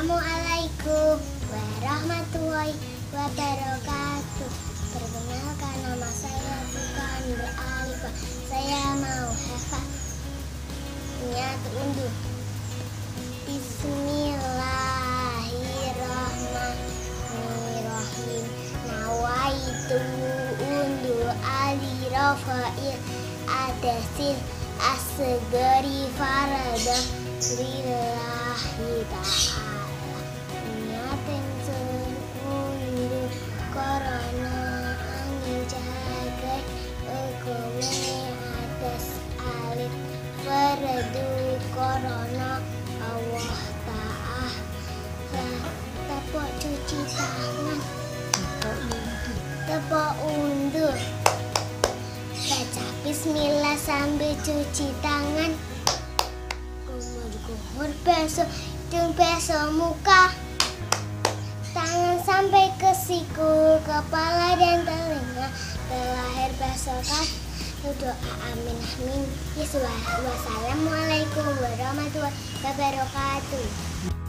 Assalamualaikum warahmatullahi wabarakatuh. Perkenalkan, nama saya Bukan Beralifah. Saya mau hafal niat undur. Bismillahirrahmanirrahim. Nawaitu undur alirafa'il adasil asgari farada lillahi ta'ala. Niatan undur korona angin jagai ekonomi atas alif faradu korona Allah ta'ala. Tepuk cuci tangan, tepuk undur, baca bismillah sambil cuci tangan. Kumur besok, besok muka, tangan sampai ke siku, kepala dan telinga. Terakhir besokan doa amin amin. Wassalamualaikum warahmatullahi wabarakatuh.